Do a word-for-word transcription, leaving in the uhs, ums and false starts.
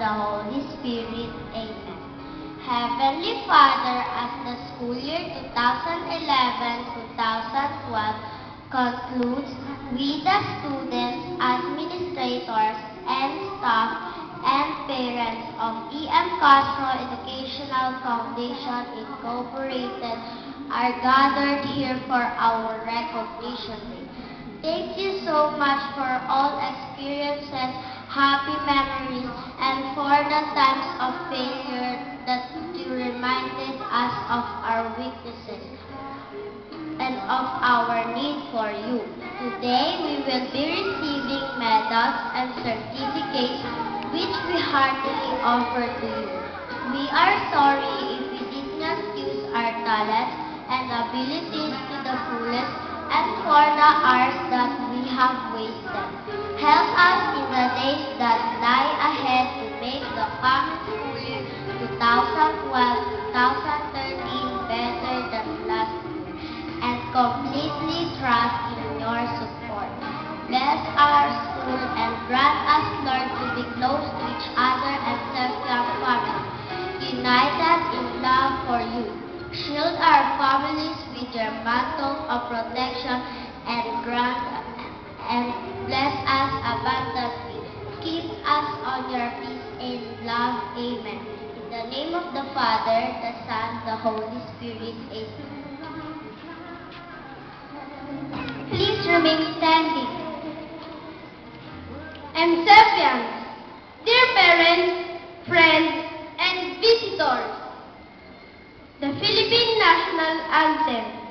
the Holy Spirit. Amen. Heavenly Father, as the school year two thousand eleven to two thousand twelve concludes, we the students, administrators, and staff, and parents of E M Castro Educational Foundation Incorporated are gathered here for our recognition day. Thank you so much for all experiences, happy memories, and for the times of failure that you reminded us of our weaknesses and of our need for you. Today, we will be receiving medals and certificates which we heartily offer to you. We are sorry if we did not use our talents and abilities to the fullest and for the hours that we have wasted. Help us in the days that lie ahead to make the coming school year two thousand twelve to two thousand thirteen better than last year, and completely trust in your support. Bless our school and grant us, Lord, to be close to each other and serve your family, united in love for you. Shield our families with your mantle of protection and grant and bless us abundantly. Keep us on your peace and love. Amen. In the name of the Father, the Son, the Holy Spirit. Amen. Please remain standing. And Sephians, dear parents, friends, and visitors, the Philippine National Anthem.